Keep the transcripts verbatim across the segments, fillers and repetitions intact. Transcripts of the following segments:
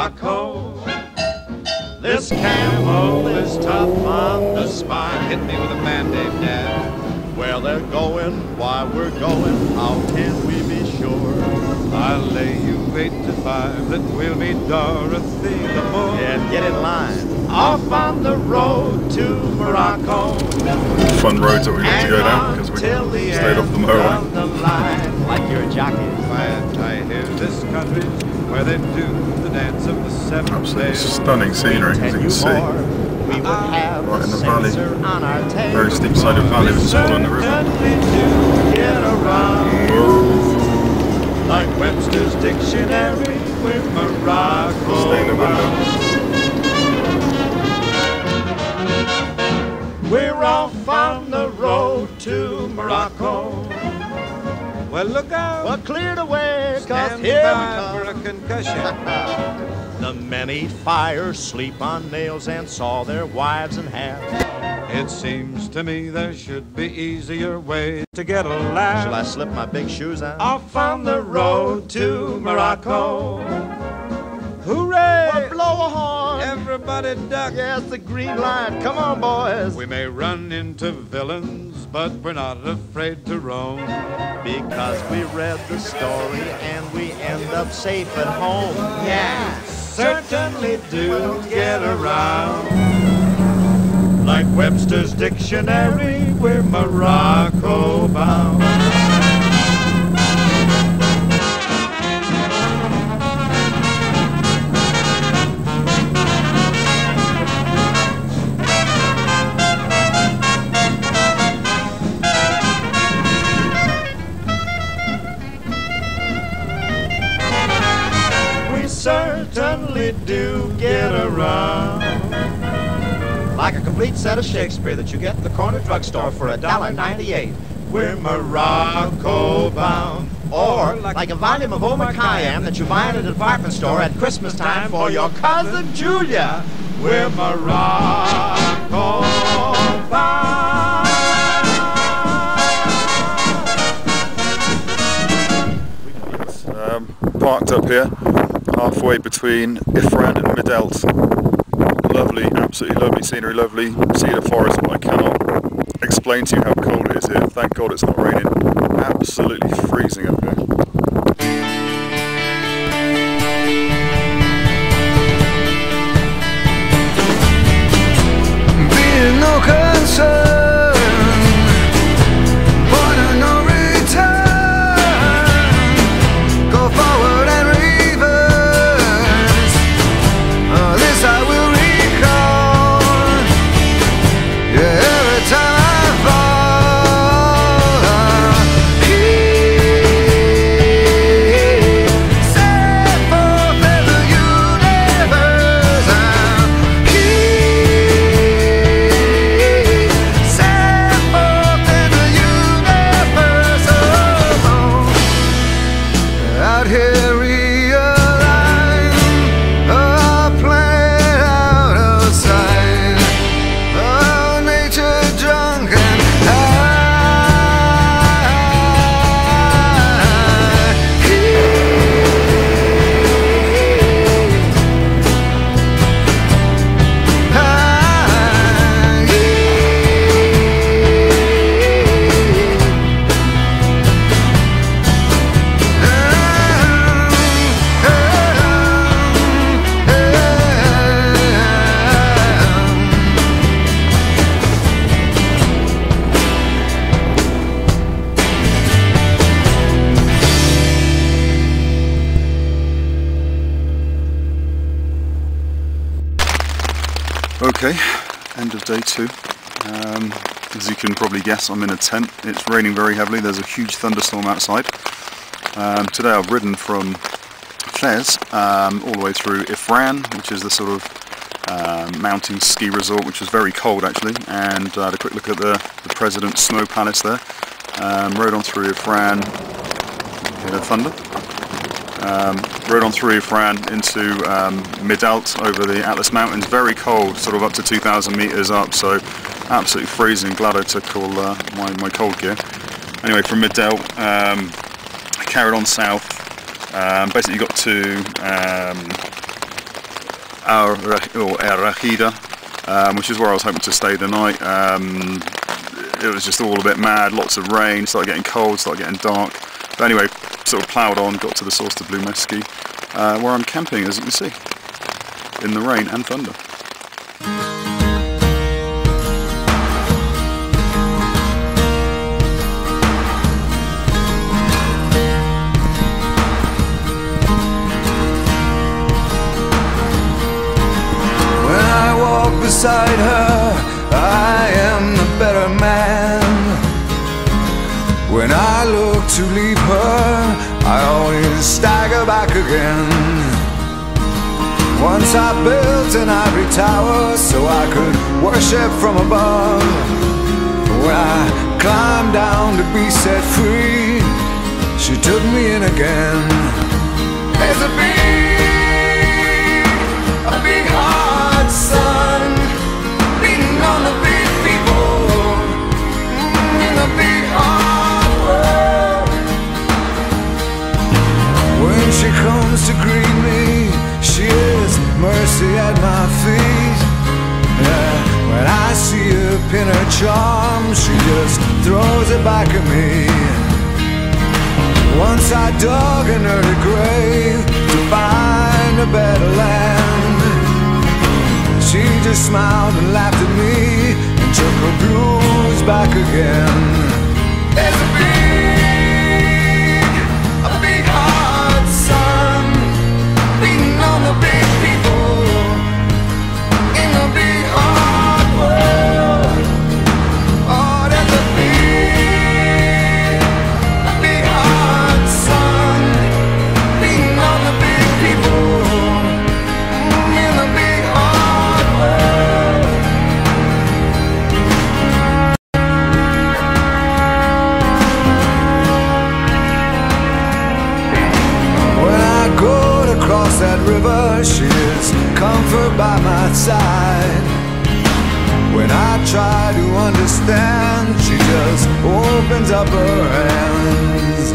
Morocco. This camel is tough on the spine. Hit me with a band-aid, Dad. Where they're going, why we're going, how can we be sure? I'll lay you eight to five that we'll meet Dorothy the Moor. Yeah, get in line. Off on the road to Morocco. Fun roads that we got to go down because we stayed off the motorway. The line, like you're a jockey. Quiet, I hear this country where they do the dance of the seven Absolutely days. stunning scenery, as you can see. We would have Right in the valley. valley. On our tail. Very steep side of the valley with all on the river. Get around. Like Webster's Dictionary, we're Morocco. Stay in the window. We're off on the road to Morocco. Well, look out. Well, cleared away, cause Stand here by we for a come. concussion. The men eat fire, sleep on nails, and saw their wives in half. It seems to me there should be easier ways to get a laugh. Shall I slip my big shoes on? Off on the road to Morocco. Hooray! Well, blow a horn. Everybody duck. Yes, the green light. Come on, boys. We may run into villains, but we're not afraid to roam. Because we read the story and we end up safe at home. Yeah, certainly do get around. Like Webster's Dictionary, we're Morocco bound. Certainly do get around. Like a complete set of Shakespeare that you get in the corner drugstore for a dollar ninety-eight. We're Morocco bound. Or like a volume of Omar Khayyam that you buy at a department store at Christmas time for your cousin Julia. We're Morocco bound. Um, parked up here, halfway between Ifran and Midelt. Lovely, absolutely lovely scenery, lovely cedar forest, but I cannot explain to you how cold it is here. Thank God it's not raining. Absolutely freezing up here. Being no concern, point of no return. Go forward and reverse. Oh, this I will recall. Yeah, every time I fall. He set forth in the universe. He set forth in the universe. Oh, out here realign, a planet out of sight. Oh, nature drunk and Okay, end of day two. Um, as you can probably guess, I'm in a tent. It's raining very heavily. There's a huge thunderstorm outside. Um, today I've ridden from Fez um, all the way through Ifran, which is the sort of um, mountain ski resort, which was very cold actually, and uh, had a quick look at the, the President's Snow Palace there. Um, rode on through Ifran, hear the thunder. Um, rode on through Ifran into um, Midelt over the Atlas Mountains, very cold, sort of up to two thousand meters up, so absolutely freezing. Glad I took all uh, my, my cold gear. Anyway, from Midelt, um, I carried on south, um, basically got to um, Al or El Rajida, um, which is where I was hoping to stay the night. Um, it was just all a bit mad, lots of rain, started getting cold, started getting dark. But anyway, sort of ploughed on, got to the source of Blue Mesquite, uh, where I'm camping, as you can see, in the rain and thunder. Beside her, I am the better man. When I look to leave her, I always stagger back again. Once I built an ivory tower so I could worship from above. When I climbed down to be set free, she took me in again. There's a big, a big hard sun on the big people in the big hard world. When she comes to greet me, she is mercy at my feet. Yeah, when I see her pin her charm, she just throws it back at me. Once I dug an early grave to find a better land. She just smiled and laughed at me and took her blues back again. There's a big, a big hard sun beating on the big people in the big hard world. Oh, there's a big, a big hard sun beating on the big people in the big hard world. When I go to cross that river, she is comfort by my side. When I try to understand, she just opens up her hands.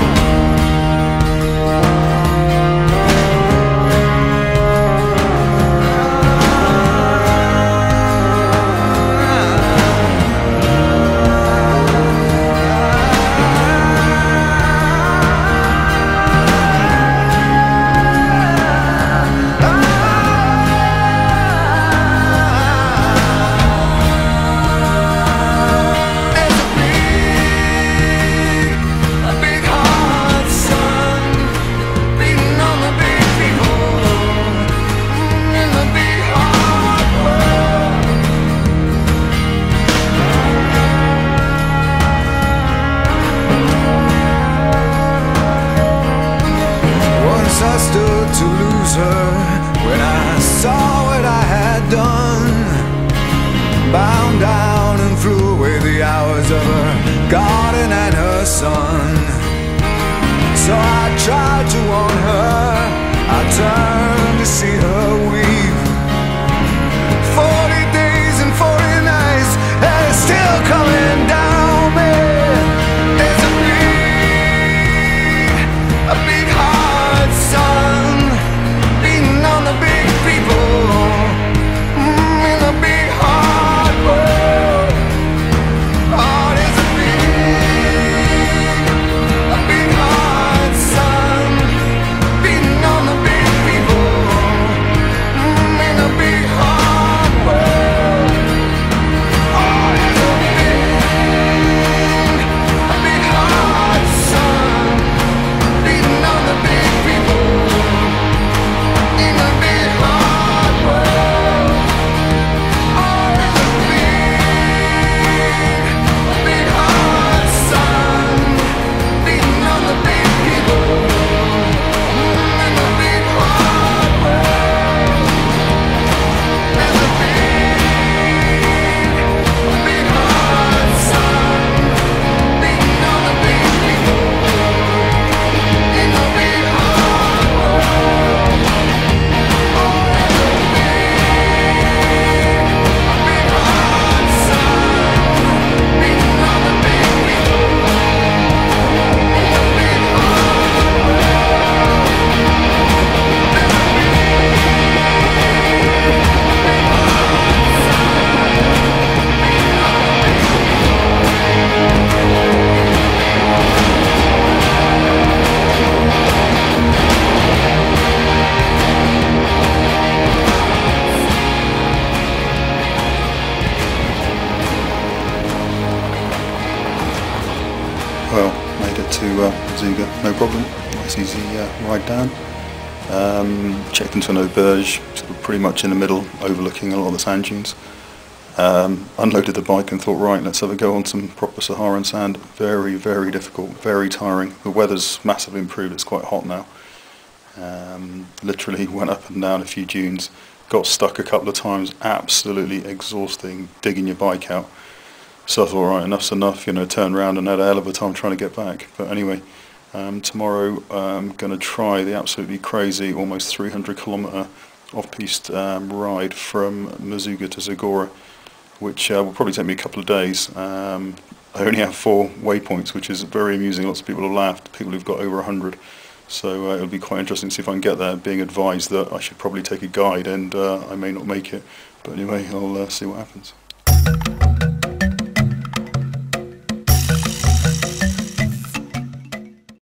I stood to lose her when I saw what I had done. Bound down and flew away the hours of her garden and her son. So I tried to warn her, I turned to see her weep. Forty days and forty nights, and it's still coming down me. There's a big, a big hard sun beating on the big people in the big hard world. Oh, there's a big, a big hard sun beating on the big people Well, made it to uh, Mezuga, no problem. Nice easy uh, ride down. Um, checked into an auberge, sort of pretty much in the middle, overlooking a lot of the sand dunes. Um, unloaded the bike and thought, right, let's have a go on some proper Saharan sand. Very, very difficult, very tiring. The weather's massively improved, it's quite hot now. Um, literally went up and down a few dunes, got stuck a couple of times, absolutely exhausting, digging your bike out. So I thought, right, enough's enough, you know, turned around and had a hell of a time trying to get back. But anyway, um, tomorrow I'm going to try the absolutely crazy, almost three hundred kilometre off-piste um, ride from Mezuga to Zagora, which uh, will probably take me a couple of days. Um, I only have four waypoints, which is very amusing. Lots of people have laughed, people who've got over a hundred. So uh, it'll be quite interesting to see if I can get there, being advised that I should probably take a guide and uh, I may not make it. But anyway, I'll uh, see what happens.